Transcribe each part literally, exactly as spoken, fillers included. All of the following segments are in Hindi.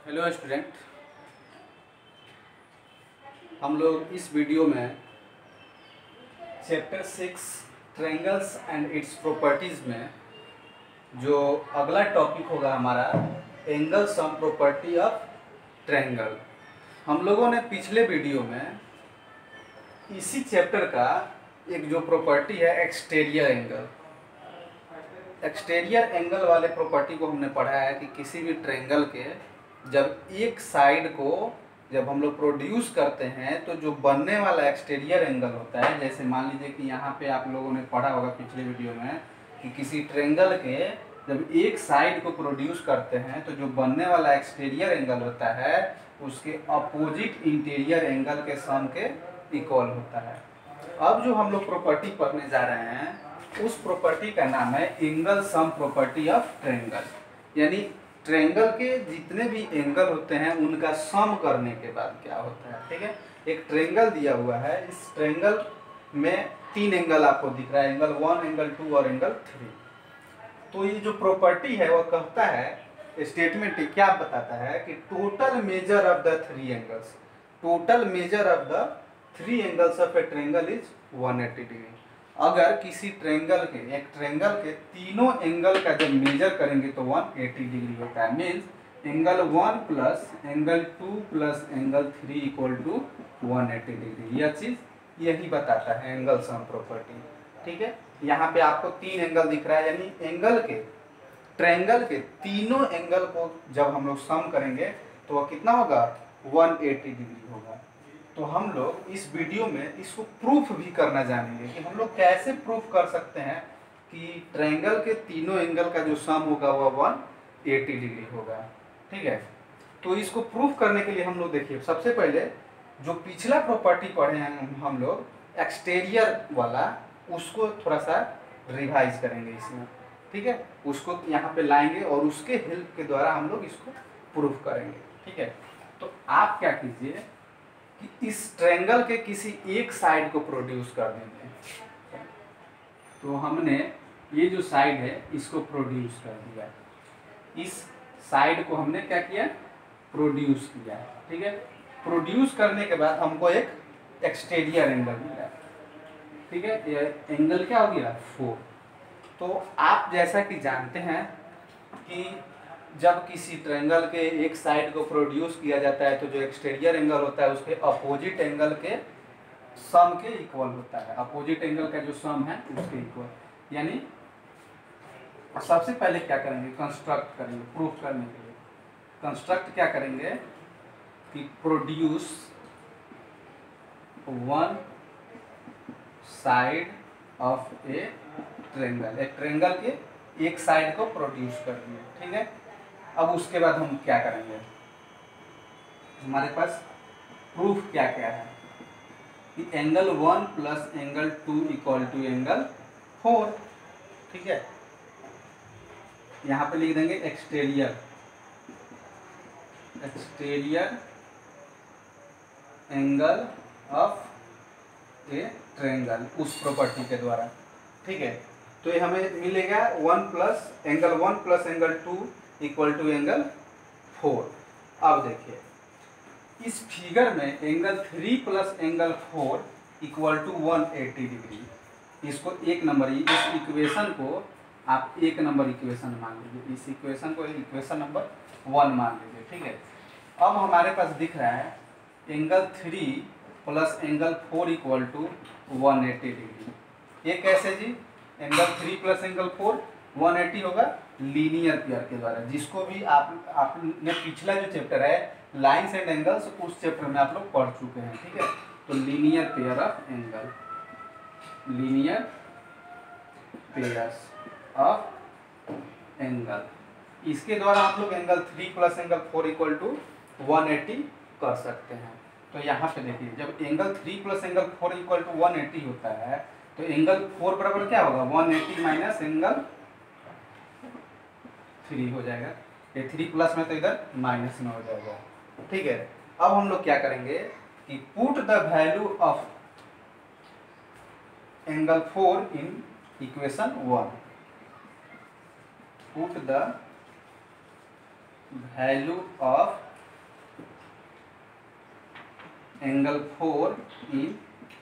हेलो स्टूडेंट, हम लोग इस वीडियो में chapter six triangles and its properties में जो अगला टॉपिक होगा हमारा angle sum property of triangle. हम लोगों ने पिछले वीडियो में इसी चैप्टर का एक जो प्रॉपर्टी है एक्सटीरियर एंगल एक्सटीरियर एंगल वाले प्रॉपर्टी को हमने पढ़ा है कि किसी भी ट्रायंगल के जब एक साइड को जब हम लोग प्रोड्यूस करते हैं तो जो बनने वाला एक्सटीरियर एंगल होता है, जैसे मान लीजिए कि यहाँ पे आप लोगों ने पढ़ा होगा पिछले वीडियो में कि किसी ट्रायंगल के जब एक साइड को प्रोड्यूस करते हैं तो जो बनने वाला एक्सटीरियर एंगल होता है उसके अपोजिट इंटीरियर एंगल के सम के इक्वल होता है। अब जो हम लोग प्रॉपर्टी पढ़ने जा रहे हैं उस प्रॉपर्टी का नाम है angle sum property of triangle. यानी ट्रायंगल के जितने भी एंगल होते हैं उनका सम करने के बाद क्या होता है। ठीक है, एक ट्रायंगल दिया हुआ है, इस ट्रायंगल में तीन एंगल आपको दिख रहा है, एंगल वन, एंगल टू और एंगल थ्री। तो ये जो प्रॉपर्टी है वह कहता है, स्टेटमेंट क्या बताता है कि total measure of the three angles total measure of the three angles of a triangle is one eighty degree. अगर किसी ट्रायंगल के एक ट्रायंगल के तीनों एंगल का जब मेजर करेंगे तो वन एटी डिग्री होता है। Means angle one plus angle two plus angle three equal to one eighty degree. यह चीज यही बताता है एंगल सम प्रॉपर्टी। ठीक है, यहाँ पे आपको तीन एंगल दिख रहा है, यानी एंगल के ट्रायंगल के तीनों एंगल को जब हम लोग सम करेंगे तो वह कितना होगा, वन एटी डिग्री होगा। तो हम लोग इस वीडियो में इसको प्रूफ भी करना जानेंगे कि हम लोग कैसे प्रूफ कर सकते हैं कि ट्रायंगल के तीनों एंगल का जो सम होगा वह वन एटी डिग्री होगा। ठीक है, तो इसको प्रूफ करने के लिए हम लोग देखिए, सबसे पहले जो पिछला प्रॉपर्टी पढ़े हैं हम लोग एक्सटीरियर वाला, उसको थोड़ा सा रिवाइज करेंगे इसमें। ठीक है, उसको यहाँ पे लाएंगे और उसके हेल्प के द्वारा हम लोग इसको प्रूफ करेंगे। ठीक है, तो आप क्या कीजिए कि इस ट्रायंगल के किसी एक साइड को प्रोड्यूस कर देंगे। तो हमने ये जो साइड है इसको प्रोड्यूस कर दिया, इस साइड को हमने क्या किया, प्रोड्यूस किया। ठीक है, प्रोड्यूस करने के बाद हमको एक एक्सटीरियर एंगल मिला। ठीक है, ये एंगल क्या हो गया, फोर। तो आप जैसा कि जानते हैं कि जब किसी ट्रायंगल के एक साइड को प्रोड्यूस किया जाता है तो जो एक्सटीरियर एंगल होता है उसके अपोजिट एंगल के सम के इक्वल होता है। अपोजिट एंगल का जो सम है उसके इक्वल। यानी सबसे पहले क्या करेंगे, कंस्ट्रक्ट करेंगे प्रूफ करने के लिए। कंस्ट्रक्ट क्या करेंगे कि produce one side of a triangle. एक ट्रायंगल के एक साइड को प्रोड्यूस कर दिए। ठीक है, अब उसके बाद हम क्या करेंगे, हमारे पास प्रूफ क्या क्या है कि angle one plus angle two equal to angle four. ठीक है, यहाँ पे लिख देंगे exterior exterior angle of a triangle उस प्रॉपर्टी के द्वारा। ठीक है, तो ये हमें मिलेगा one plus angle one plus angle two equal to angle four. अब देखिए इस फिगर में angle three plus angle four equal to one eighty degree. इसको एक नंबर, इस इक्वेशन को आप एक नंबर इक्वेशन मान लीजिए, इस इक्वेशन को इक्वेशन नंबर वन मान लीजिए। ठीक है, अब हमारे पास दिख रहा है angle three plus angle four equal to one eighty degree. ये कैसे जी, angle three plus angle four one eighty होगा लीनियर पेयर के द्वारा, जिसको भी आप आपने पिछला जो चैप्टर है लाइंस एंड एंगल्स उस चैप्टर में आप लोग पढ़ चुके हैं। ठीक है, तो linear pair of angle linear pairs of angle, इसके द्वारा आप लोग angle three plus angle four equal to one eighty कर सकते हैं। तो यहाँ पे देखिए जब angle three plus angle four equal to one eighty होता है तो एंगल फोर बराबर क्या होगा, one eighty minus angle three हो जाएगा। ये थ्री प्लस में तो इधर माइनस में हो जाएगा। ठीक है, अब हम लोग क्या करेंगे कि put the value of angle four in equation one. Put the value of angle four in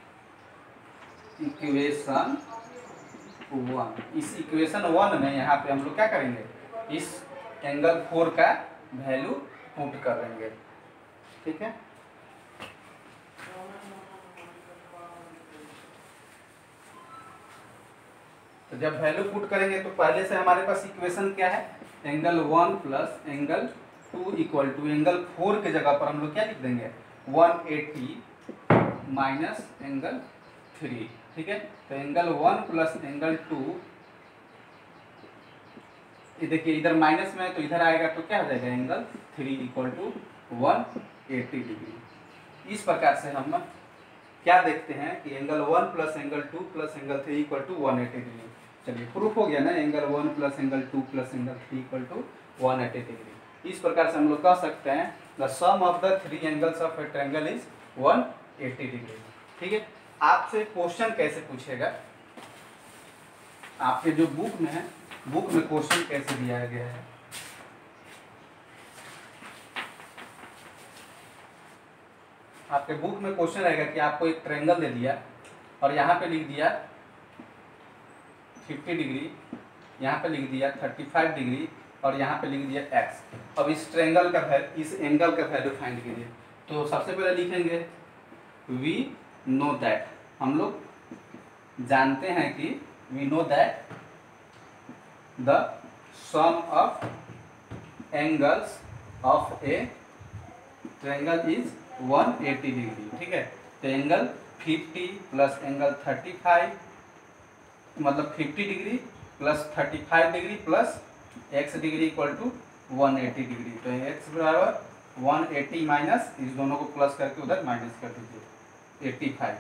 equation one. इस इक्वेशन वन में यहाँ पे हम लोग क्या करेंगे, इस एंगल फोर का वैल्यू पुट कर देंगे। ठीक है, तो जब वैल्यू पुट करेंगे तो पहले से हमारे पास इक्वेशन क्या है, angle one plus angle two equal to angle four के जगह पर हम लोग क्या लिख देंगे, one eighty minus angle three. ठीक है, तो angle one plus angle two, ये देखिए इधर माइनस में है तो इधर आएगा तो क्या हो जाएगा, angle three equal to one eighty degree. इस प्रकार से हम क्या देखते हैं कि angle one plus angle two plus angle three equal to one eighty degree. चलिए प्रूफ हो गया ना, angle one plus angle two plus angle three equal to one eighty degree. इस प्रकार से हम लोग कह सकते हैं the sum of the three angles of a triangle is one eighty degree. ठीक है, आपसे क्वेश्चन कैसे पूछेगा, आपके जो बुक में है, बुक में क्वेश्चन कैसे दिया गया है, आपके बुक में क्वेश्चन रहेगा कि आपको एक ट्रायंगल दे दिया और यहाँ पे लिख दिया फिफ्टी डिग्री, यहाँ पे लिख दिया थर्टी फाइव डिग्री और यहाँ पे लिख दिया एक्स। अब इस ट्रायंगल का वैल्यू, इस एंगल का वैल्यू फाइंड कीजिए। तो सबसे पहले लिखेंगे वी नो दैट, हम लोग जानते हैं कि we know that the sum of angles of a triangle is one eighty degree. ठीक है, तो angle fifty plus angle thirty five मतलब fifty degree plus thirty five degree plus x degree equal to one eighty degree. तो एक्स बराबर वन एटी माइनस, इस दोनों को प्लस करके उधर माइनस कर दीजिए, एटी फाइव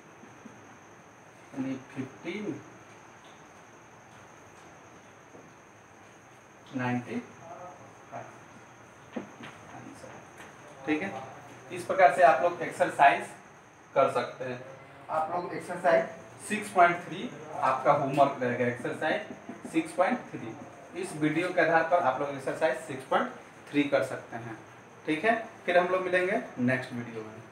यानी फिफ्टी नाइन्टी फाइव। ठीक है, इस प्रकार से आप लोग एक्सरसाइज कर सकते हैं। आप लोग एक्सरसाइज सिक्स पॉइंट थ्री आपका होमवर्क रहेगा, एक्सरसाइज सिक्स पॉइंट थ्री। इस वीडियो के आधार पर आप लोग एक्सरसाइज सिक्स पॉइंट थ्री कर सकते हैं। ठीक है, फिर हम लोग मिलेंगे नेक्स्ट वीडियो में।